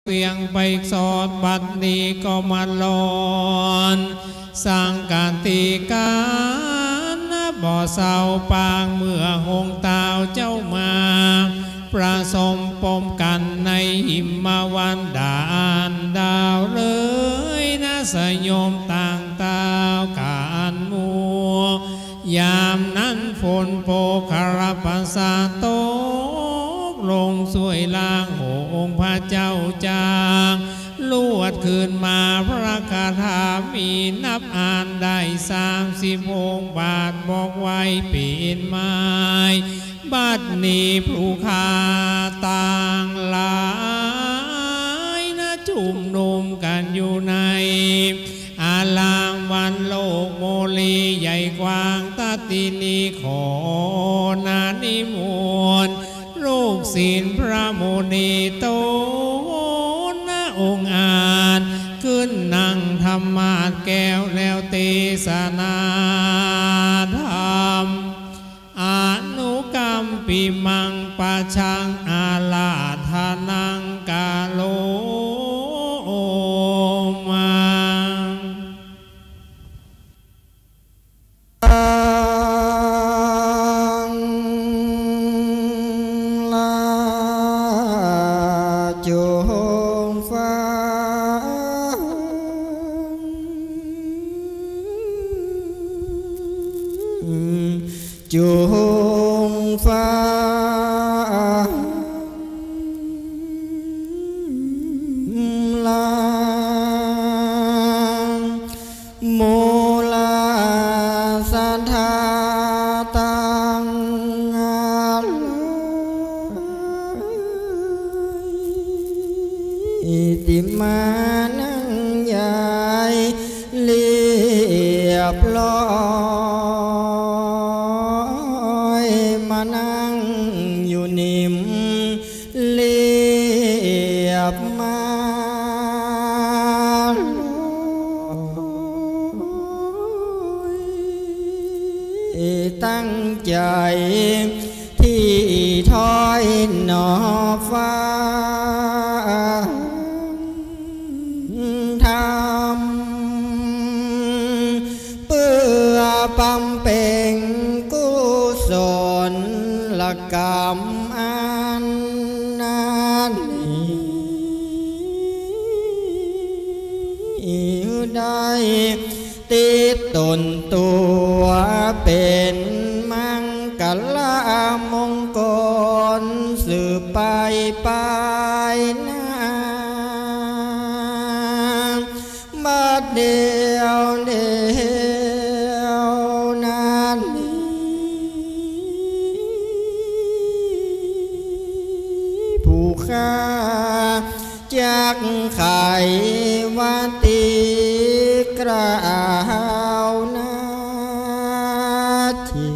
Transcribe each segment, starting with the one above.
ตียงไปสอดบัดนี้ก็มาลอนสังการตีการบ่อเศร้าปางเมื่อหงตาวเจ้ามาประสมปมกันในหิมวันดานดาวเลยนะสยมต่างตาวการมัวยามนั้นฝนโปคาราปัสสาโตลงสวยล่างองค์พระเจ้าจางลวดคืนมาพระคาถามีนับอ่านได้30 องค์บาทบอกไว้ปีนไม้บัดนี้ผู้ขาต่างหลายนะจุ่มนุมกันอยู่ในอาลามวันโลกโมลีใหญ่กว้างตาตินีขอนานิมนต์ลูกศิลพระโมนีโตนะองค์อาจขึ้นนั่งธรรมาสแก้วแล้วเทศนาธรรมอนุกรรมปิมังปะชังอาลาธานังกาโลมาจุงฟ้าลางโมลาสัทธาตังอิติมานังใหญ่เรียบร้อยมานั่งอยู่นิ่มเรียบมาตั้งใจที่ถอยหนอฟ้าทำเพื่อปำเพ็ญกุศลกรรมอันนั้นได้ติดตนตัวเป็นมังกลามงคลสืบไปหน้าบัดเดียวนั้นผู้ข้าจากไขวัติกล่าวนาที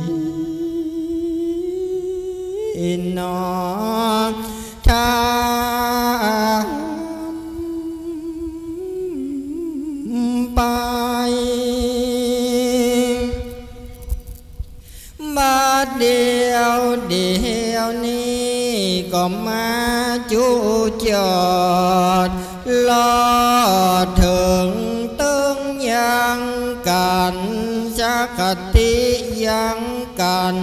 นอทางไปบัดเดียวนี้ก็มาจูจอดลอดถึงตึงยังกันจักติยังกัน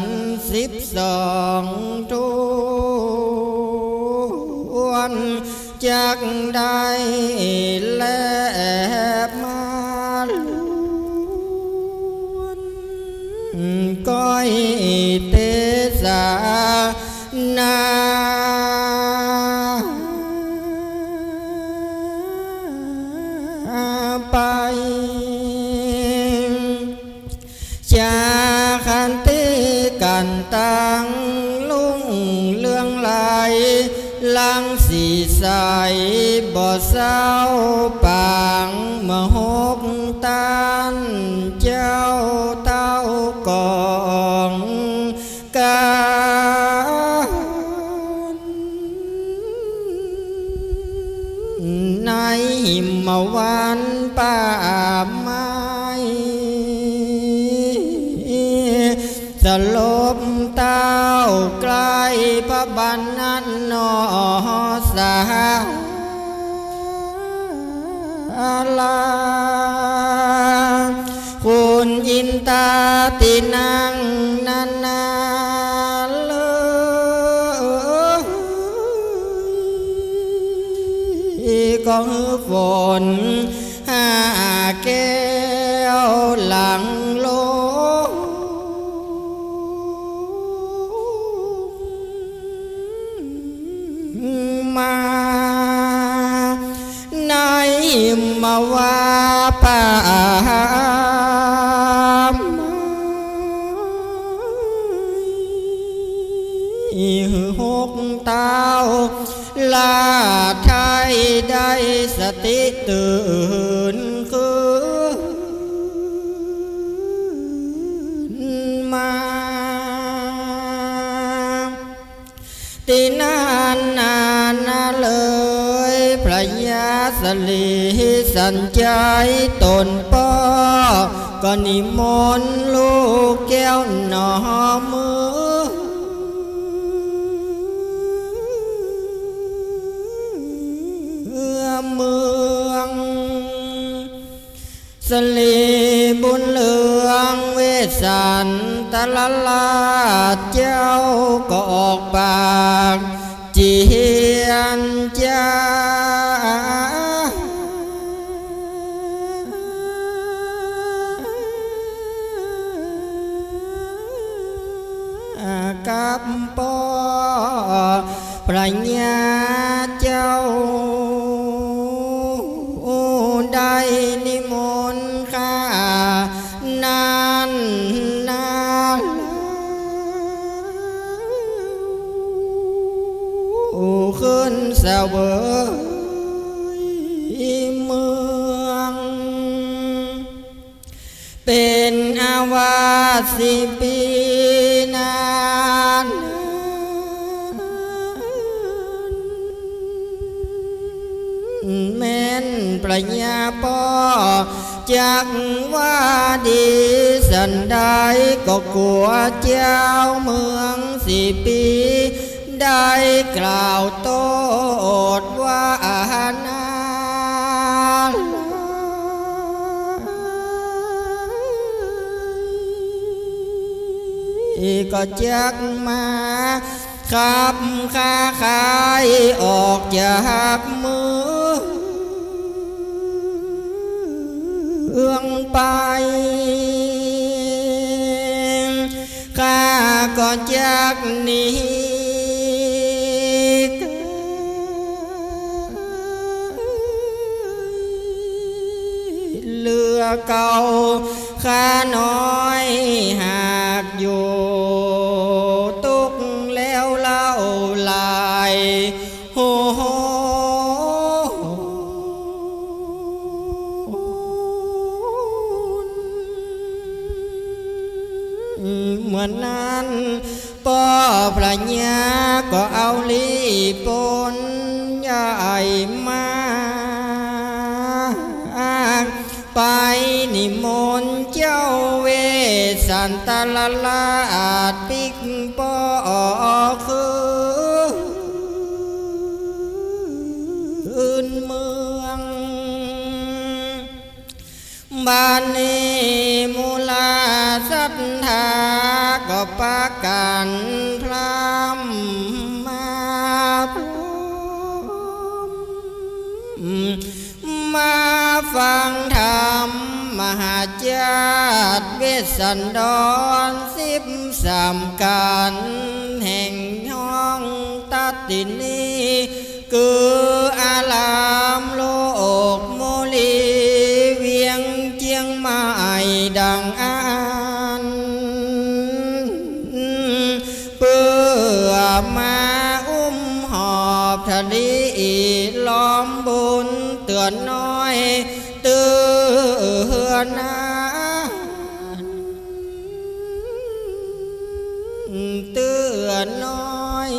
12 ทุนจักได้แลบมาล้วนก้อยเตสานาไปจาคันติกันตังลุ่งเรื่องไหลลังสีใสบ่เศร้าปางมหกตันเจ้าเต้ากองกาในหิมวันป่าไม้สลบเต้าใกล้พระบรรณนอสาลาคุณอินตาตินังนานาก็หือฝนหาแก้วหลังโลมาในมาว่าป่าหกเต้าลาไทยได้สติตื่นขึ้นมาตีนานนาเลยพระยาสลีสัญใจตนป้อก็นิมนต์ลูกแก้วหนอมือเมืองสลีบุญเหลืองเวสันตะละลาเจ้าก็ออกปากเจียนจ้ากับปอพระญาเจ้าได้นิมนต์ข้านานนาขึ้นเสวยเมืองเป็นอาวาสิปีนานแม่นปรัญญาป้อจักว่าดีสันได้ก็กลัวเจ้าเมือง4 ปีได้กล่าวโตดว่านาก็จักมาขับค้าขายออกจากมือเอื้องไปข้าก็จักหนีเรือเก่าข้าน้อยหากอยู่ตุกแล้วเล่าลายโหเหมือนนั้นป้อพระญาก็เอาลีปนใหญ่มาไปนิมนต์เจ้าเวสันตะละลาอาจปิกป้อคือเมืองบ้านนี้มูลาศรัทธาก็ปากันพรำมาฟังธรรมมหาญาติเวสสันดร13 กันแห่งห้องตัดตินีคืออารามโลกโมลีเวียงเจียงใหม่ดังอ่านเพื่อมาอุ้มหอบทะลีล้อมบุญเตือนน้อยเตือนนาเตือนน้อย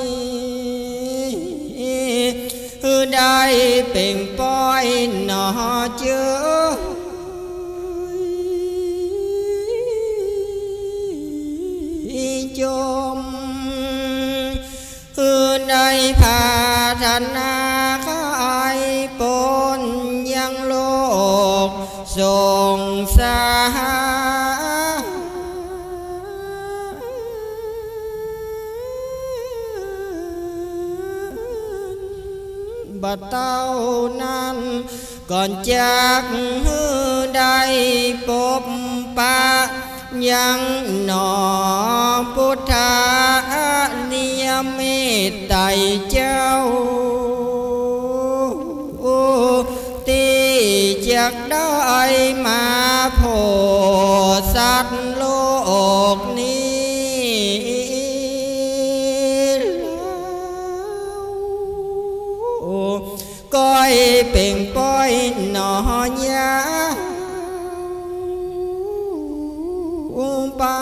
ได้เป่งป้อยหนอเจอจมได้พาธนาขายปนยังโลสงสารบัดเต้านั้นก่อนจากได้พบปะยังหนอพุทธานิยมิตไตเจ้าที่จะได้มาโพสัตว์โลกนี้ก้อยเป่งป้อยหนอยาไป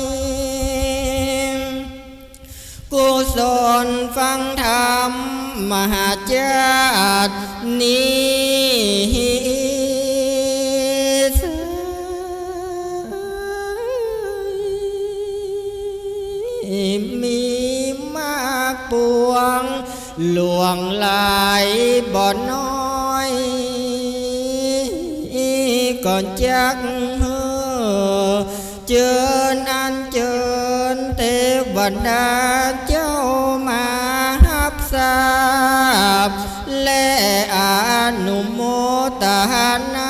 กุศลฟังธรรมมหาญาตินี้มีมากปวงหลวงหลายบ่อน้อยก่อนจักเจิญอันเจิญเทวดาเจ้ามารับทราบและอนุโมทนา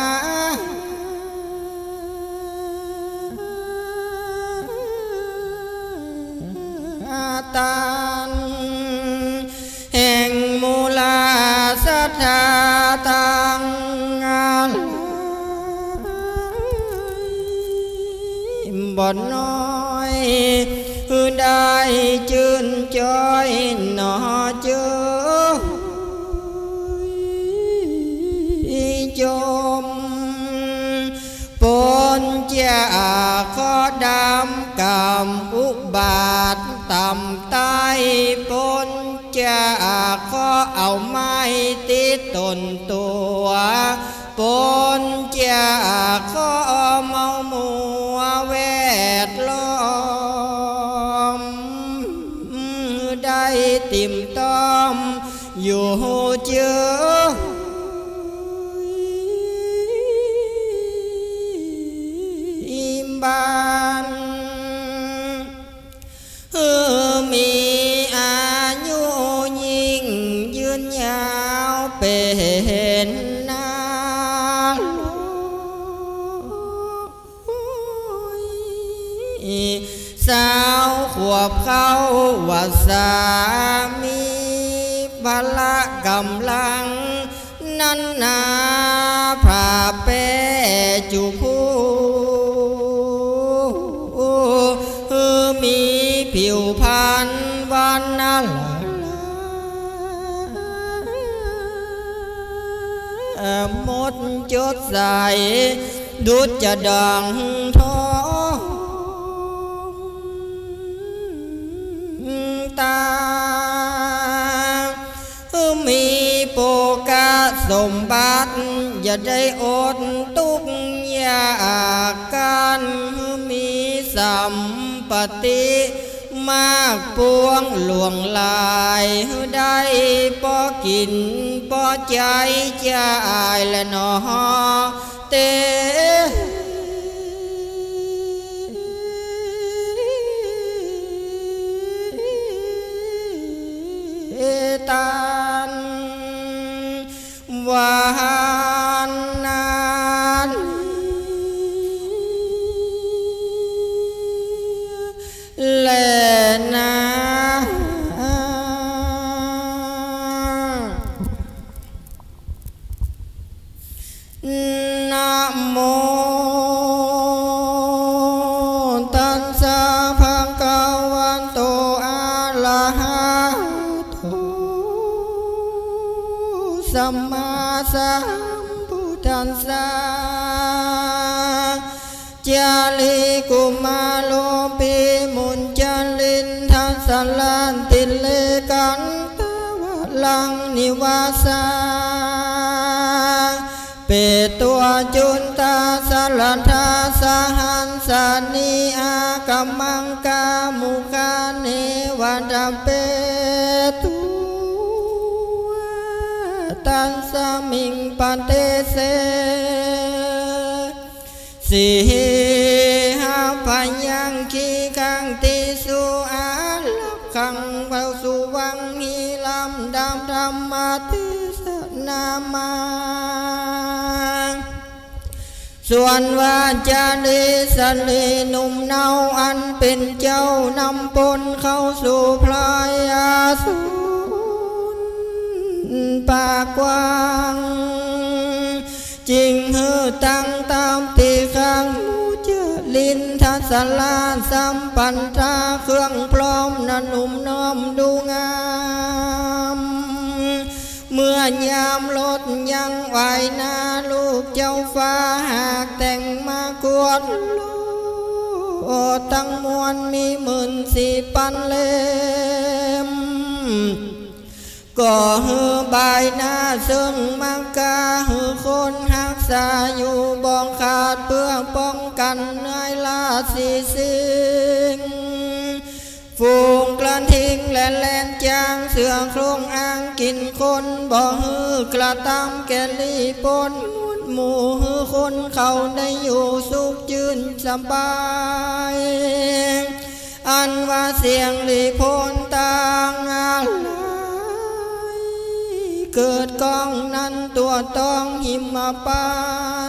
ตานแห่งมูลาสัทธาตังบ่น้อยได้ชื่นจอยหนอเจอจมปนจากข้อดำกรรมอุบาทต่ำใต้ปนจากข้อเอาไม้ติดตนตัวปนจากข้อเมามัวแวดล้อมได้ติ่มต้อมอยู่เจอบานมีอายุยิ่งยืนยาวเป็นนาสาวขวบเข้าว่าสามีพละกำลังนั้นนาผ่าเปจุผู้มีผิวพรรณวันนั้นมดจดใสดุจจะดังทองตามีโปกาสมบัติอย่าได้อดทุกยากกันมีสัมปติมากปวงหลวงลายได้พอกินพอใจใจและหนอเตตันวานนานและนานะโมตัสสะภะคะวะโตอะระหะโตสัมมาสัมพุทธัสสะจาริกุมาโลปิมุนจาลินทัสลันติเลกันตวะลังนิวาสาเปตัวจุนตาสลันทาสหันสานีอากัมมังกามุกาเนวันดาเปตุตันสมิงปันเตเสสีหาพยังขีขังติสุอาลับขังเบาสุวังหิลำดำธรรมติสนามาส่วนว่าจารีสลีหนุ่มเนาอันเป็นเจ้านำปนเข้าสู่พลายอาสูรปากกว้างจริงหือตั้งตามตีข้างมูเจลินทัศลาสัมปันตาเครื่องพร้อมนันหนุ่มน้อมดูงามเมื่อยามรถยังไหวหน้าลูกเจ้าฟ้าหากแต่งมากวดโลตั้งมวลมี14,000 เล่มก็หือบายหน้าซึ่งมังกาหือคนหักษาอยู่บองขาดเพื่อป้องกันเนื่อยลาสีสิ่งฝูงกระทิงและแลนจางเสือโครงอ่างกินคนบ่หือกระตำแกลีปนหมู่หือคนเขาได้อยู่สุขยืนสบายอันว่าเสียงลีพนต่างอะไรเกิดกองนั้นตัวต้องหิมปาน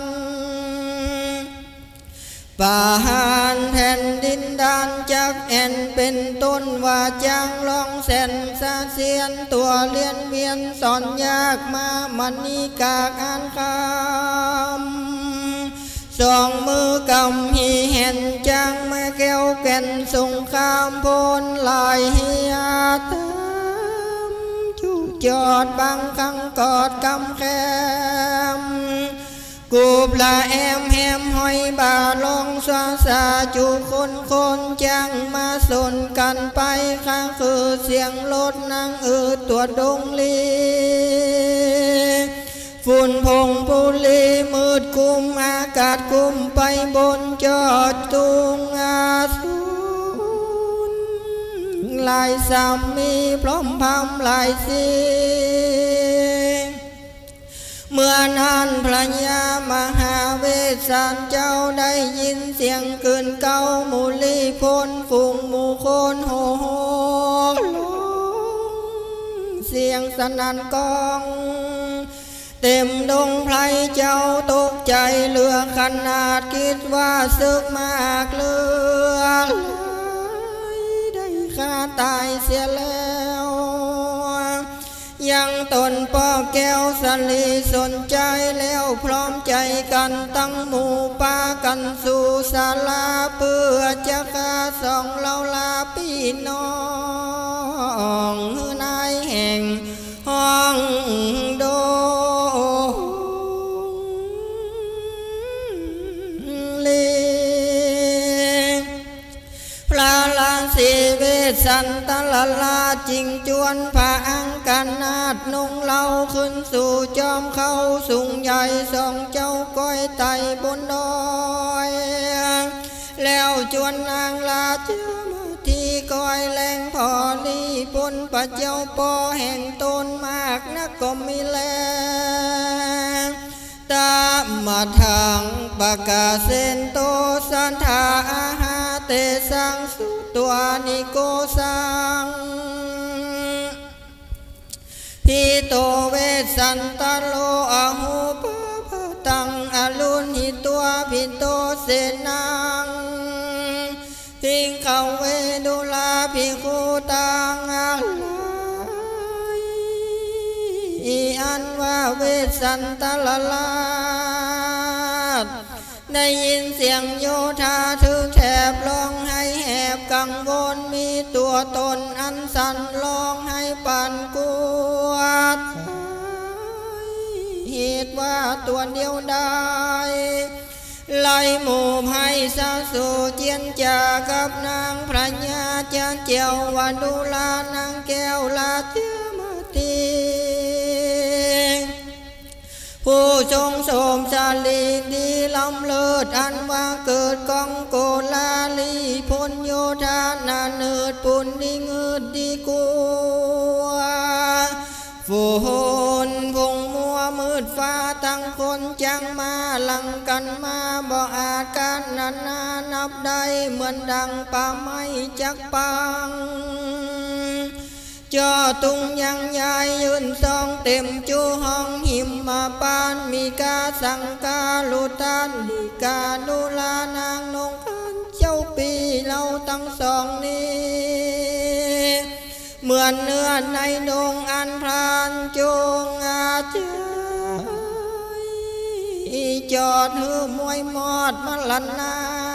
ป่าหานแผ่นดินดานจากแอนเป็นต้นว่าจังลองแสนสาเสียนตัวเลียนเวียนสอนยากมามันนีกากอ่านคำสองมือกำหีเห็นจังมาแก้วแก่นสงครามพลลายเฮียตามจุจอดบางครั้งกอดกำแคมกูปลาแอมแฮมหอยบาลงสวาสาจูคนจังมาสนกันไปข้างคือเสียงรถนั่งตัวดงลีฝุ่นพงปุลีมืดกุมอากาศกุมไปบนจอดตุงอาสูรลายสามีพร้อมพำลายสีเมื่อนั้นพระยามหาเวสสันเจ้าได้ยินเสียงกลืนเก้ามูลีพลฝูงหมู่คนโห่ลงเสียงสนั่นกองเต็มดงไพรเจ้าตกใจเหลือขนาดคิดว่าศึกมากเหลือได้ฆ่าตายเสียแล้วยังตนป่อแก้วสลีสนใจแล้วพร้อมใจกันตั้งหมู่ป่ากันสู่ศาลาเพื่อจะฆ่าสองเล่าลาพี่น้องนายแห่งห้องโดพระลาสีเวสันตลลาจิงจวนพระอังกันนาดนุ่งเล่าขึ้นสู่จอมเขาสูงใหญ่สองเจ้าก้อยไต่บนดอยแล้วจวนนางลาเจ้าที่ก้อยแรงพอลีปนปะเจ้าปอแห่งต้นมากนักก็มีแลตามมาทางปากกาเซนโตสันทาอาหาเตสังสุตัวนิโกสังพิโตเวสันตโลอาหูปะตังอรุณหิตัวพิโตเสนังพิงเขาเวดุลาภิกขุตังอาลายอันว่าเวสันตลลาได้ยินเสียงโยธาถึงแถบร้องให้แหบกังวลมีตัวตนอันสั่นร้องให้ปั่นกวดเหตุว่าตัวเดียวได้ไล่หมู่ให้สาสู่เจียนจากับนางพระญาเจียนเจียววันดุลานางแก้วลาเจ้ามาตีผู้ทรงโสมชาลีดีล้ำเลิศอันว่าเกิดกองโกลาลีพลโยธานาเนิดปุณดีเงิดดีกัวฝนพงมัวมืดฟ้าตตั้งคนจังมาหลังกันมาบ่อาจการนานับได้เหมือนดังป่าไม้จักปังจอตุงยังยายยืนซองเต็มจูห้องหิมมาปานมีกาสังกาลุตันมีกาดูลานางนงกันเจ้าปีเราตั้งสองนี้เหมือนเนื้อในดงอันพรานจงอาเจยจอดหือมวยมอดมาลันนา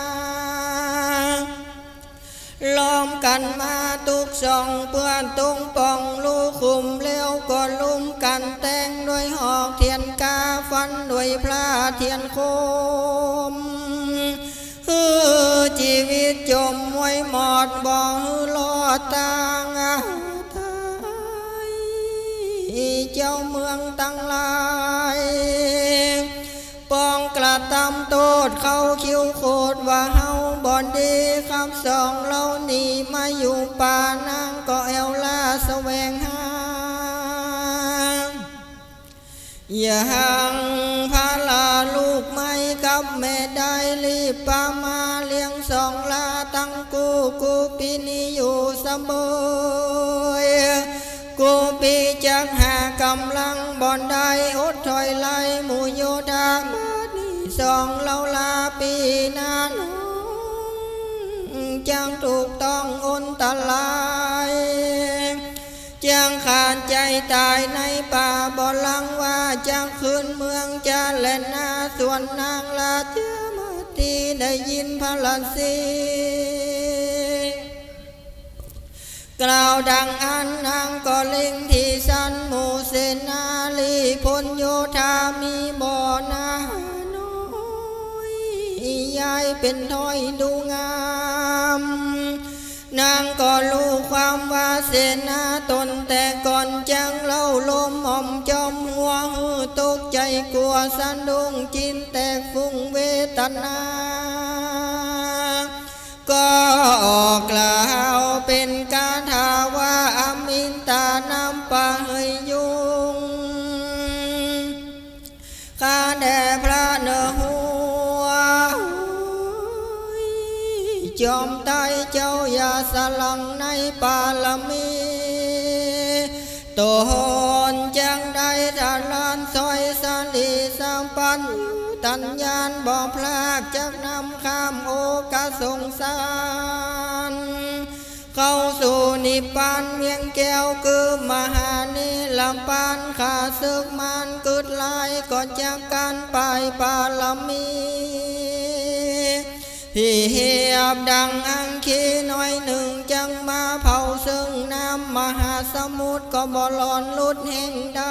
ล้อมกันมาตุกส่องเพื่อนตุงป่องลูกคุมเลี้ยวก็ลุ่มกันแต่งด้วยหอกเทียนกาฟันด้วยพระเทียนคมชีวิตจมมวยหมอดบ่ลอดตางเจ้าเมืองตั้งหลายปองกระทำโทษเขาคิวโคตรว่าเฮาบ่ดีคำสองเราหนีมาอยู่ป่านางก็เอวลาแสวงหาอย่างพาลาลูกไม่กับแม่ได้รีบปามาเลี้ยงสองลาตั้งกูปีนี้อยู่เสมอกูปีจักหากำลังบ่อนได้อดถอยไล่หมู่โยธามานีสองเล่าลาปีนั้นจังถูกต้องอนตะลายจังขาดใจตายในป่าบ่อลังว่าจังคืนเมืองจะเล่นนาส่วนนางลาเจ้ามาตีได้ยินพลันสีกล่าวดังอันนางก็เล็งที่สันหมู่เสนาลีพลโยธามีบ่อนาน้อยยายเป็นถ้อยดูงามนางก็รู้ความว่าเสนาตนแต่ก่อนจังเล่าลมหม่อมจอมหัวหือตกใจกลัวสันดุงจินแตกฟุ้งเวทนาก็ออกกล่าวเป็นกาถาว่าอมินตานำปะเฮยยุงข้าแด่พระเนหัวจอมไตเจ้าอย่าสลังในปาลมีตนจังได้ทาลานซอยสาลีสามปันตัญญาณบ่พลากจากนำข้ามโอกาสงสารเข้าสู่นิพพานเวียงแก้วคือมหานิลำปานขาศึกมันกึดลายก็จากการไปปาลมีพี่เหียบดังอังคีน้อยหนึ่งจังมาเผาซึ่งน้ำมหาสมุทรก็บ่หลอนลุดแห่งใด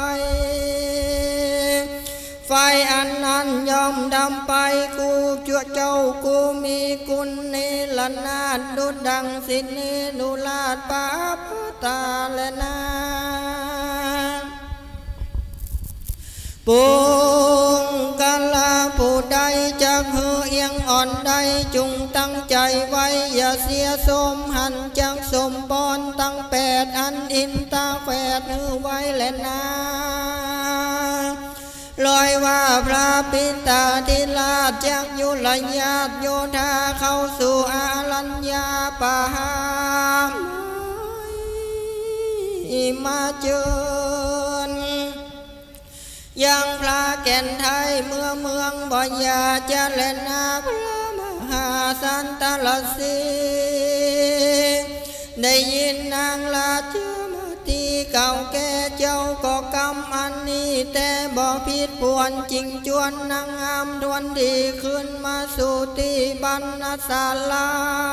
ไฟอันนั้นยอมดำไปกูจั่วเจ้ากูมีกุลเนลนาดดุดดังสินเนดุลาดปาปตาและนาปุงกาลาผู้ใดจะเหือเอียงอ่อนใดจุงตั้งใจไว้อย่าเสียสมหันจังสมบอนตั้ง8อันอินตาแฝดหือไว้และนาลอยว่าพระปิตาธิราชจากยุลญาติโยธาเข้าสู่อารัญญาป่ามาเจิญยังพระแก่นไทยเมืองบ่อยาจะเล่นนาพระมหาสันตลสีได้ยินนางลาเจที่เก่าแก่เจ้าก็กำอันนี้แต่บ่ผิดพวนจริงจวนนางงามทวนดีขึ้นมาสู่ที่บรรณศาลา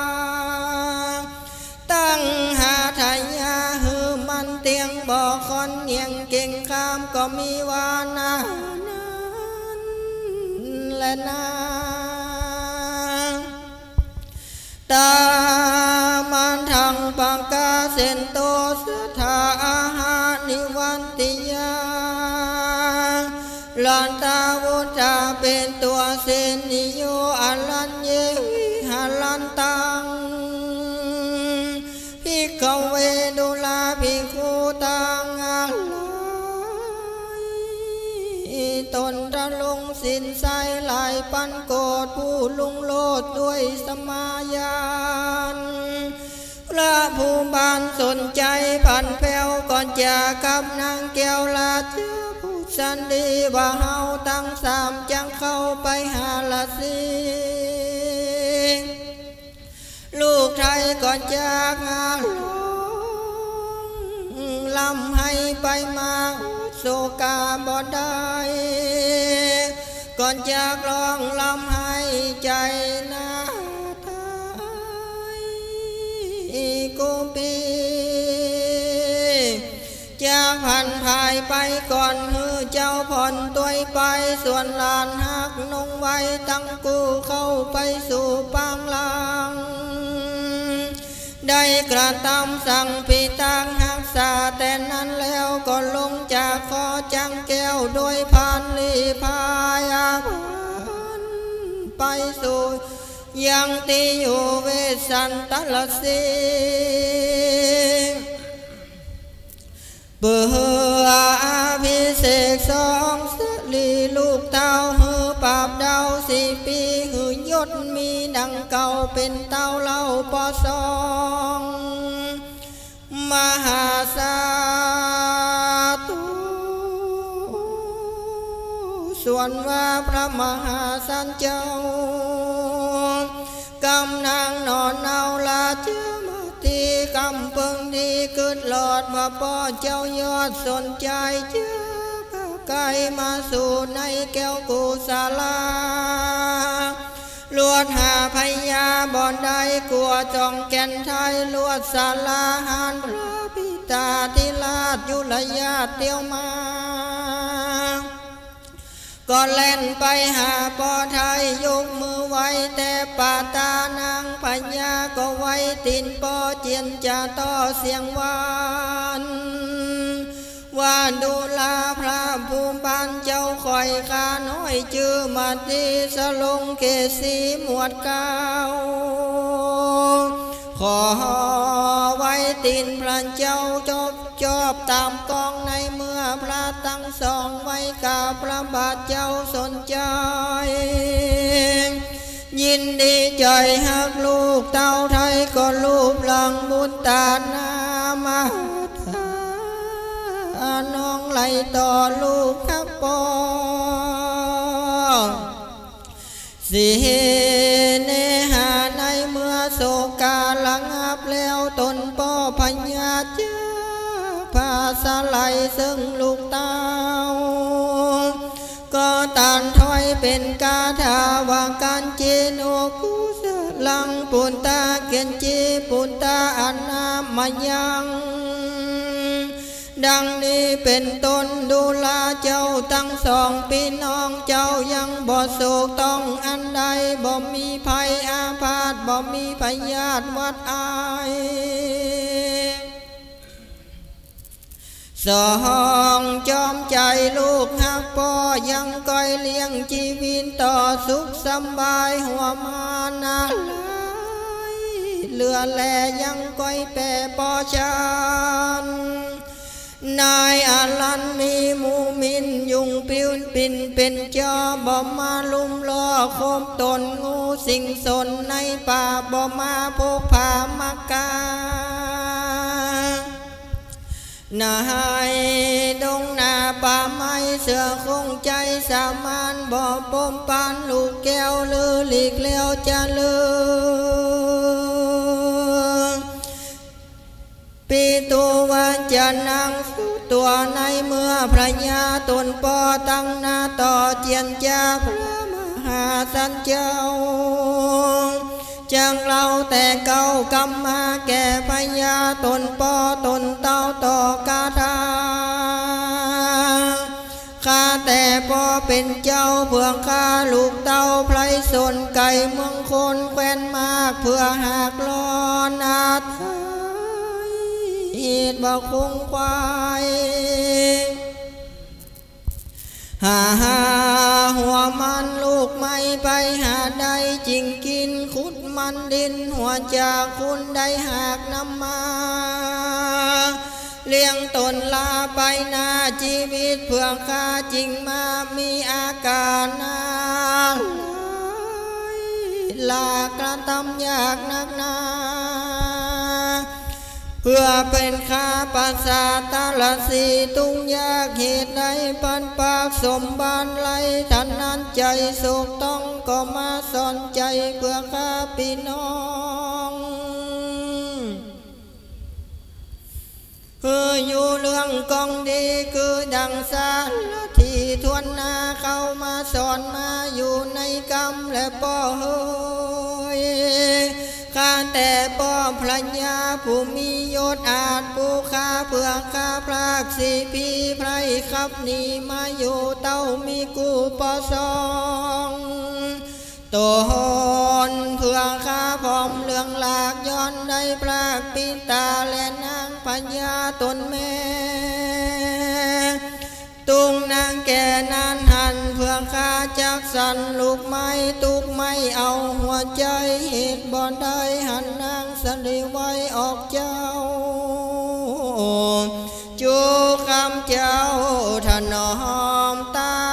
ตั้งหาทายาหือมันเตียงบ่อคอนเงียงเก่งข้ามก็มีวานานั้นและนาตามันทางปังกาเส้นโตสถาอาหานิวันติยาลันตาวุฒาเป็นตัวเสนิโยอลัญเยวิหาลันตังพิกเวดุลาภิกขุตังอาลัยตนนทะลงสินใสหลายปันโกดผู้ลุงโลดด้วยสมาญาณพระผู้บานสนใจพันแผ่วก่อนจะกับนางแก้วลาเจ้าผู้สันดีว่าเฮาตั้งสามจังเข้าไปหาละสิลูกไทยก่อนจากงาลงลำให้ไปมาโศกาบ่ได้ก่อนจากร้องลำให้ใจนาไทยกุปีจากพันภายไปก่อนฮือเจ้าผ่อนตัวไปส่วนลานหักนงไว้ตั้งกูเข้าไปสู่ปางลางได้กระทำสั่งพิตังหักษาแต่นั้นแล้วก็ลงจากคอจังแก้วโดยพานลีพายอาพันไปสู่ยังที่อยู่เวสันตลสีเบื่อพิเศษสองสลีลูกเต้าหือปราบดาว4 ปีหือยศมีดังเก่าเป็นเต้าเล่าปอสองมหาสาธุส่วนว่าพระมหาสันเจ้ากำนางนอนเอาลาเจ้าที่กำเปิงดีเกิดหลอดว่าพ่อเจ้ายอดสนใจเจ้าไก่มาสู่ในแก้วกุศลาลวดหาพญาบ่อนใดกลัวจองแก่นไทยลวดศาลาหานพระพิตาธิราชยุลยาเตียวมาก็เล่นไปหาปอไทยยกมือไว้แต่ป่าตานางพญาก็ไว้ตินปอเจียนจะต่อเสียงหวานว่าดูลาพระภูมิบานเจ้าคอยข้าน้อยจื้อมาดีสลงเกษีหมวดเก้าขอไว้ตินพระเจ้าจอบตามกองในเมื่อพระตั้งสองไว้กับพระบาทเจ้าสนใจยินดีใจหักลูกเต้าไทยก็รูปหลังบุญตานามาน้องไหลต่อลูกครับปอสิเนหาในเมื่อโศกาลังอับแล้วตนปอพญาเจ้าพาสไลซึ่งลูกเต้าก็ตันถอยเป็นกาถาวาการเจโนกุสลังปุนตาเกียนจีปุนตาอันนามายังดังนี้เป็นต้นดูลาเจ้าตั้งสองพี่น้องเจ้ายังบ่โศกต้องอันใดบ่มีภัยอาพาธบ่มีพยาธิวัดอายสองจอมใจลูกหักพ่อยังก้อยเลี้ยงชีวิตต่อสุขสบายหัวมานาลายเหลือแลยังก้อยแปรปอชันนายอาลันมีมูมินยุงปิวปินเป็นจอบ่มาลุมล้อโคมตนงูสิงสนในป่าบ่มาพกพามากานายดงนาป่าไม้เสือคงใจสามานบ่ปมปานลูกแก้วลือหลีกเลี้ยวจะลือปีตัววันจะนั่งตัวในเมื่อพระยาตนปอตั้งหน้าต่อเจียนจาพระมหาสันเจ้าจังเราแต่เก่ากำมาแก่พญาตนปอตนเต้าต่อกาถาข้าแต่ปอเป็นเจ้าเพื่อข้าลูกเต้าไพรสนไก่เมืองคนแคว้นมากเพื่อหากลอนอาถเหตุบ่คงควายหาหัวมันลูกไม่ไปหาได้จริงกินขุดมันดินหัวจากคุณได้หากนำมาเลี้ยงตนลาไปนาชีวิตเพื่อข้าจริงมามีอาการนาลากระทำยากนักหนาเพื่อเป็นข้าปัสสาตาลสีตุงยากเหตุใดปันปากสมบันไหลท่านนั้นใจสุขต้องก็มาสอนใจเพื่อข้าพี่น้องอยู่เรื่องกองดีคือดังสารที่ทวนนาเข้ามาสอนมาอยู่ในกรรมและป่อเฮยข้าแต่ป่อพระญาผู้มียศอาจผู้ข้าเพื่อข้าพรากสีพีไพรขับหนีมาอยู่เต้ามีกูปอสองตนเพื่อข้าพร้อมเรื่องหลากย้อนได้พรากปิตาและนางปัญญาตนแม่ตุงนางแก่นานหันเพื่อข้าจักสันลูกไม้ตุกไม่เอาหัวใจเหตุบ่ได้หันนางสลิไว้ออกเจ้าจูคำเจ้าถนอมตา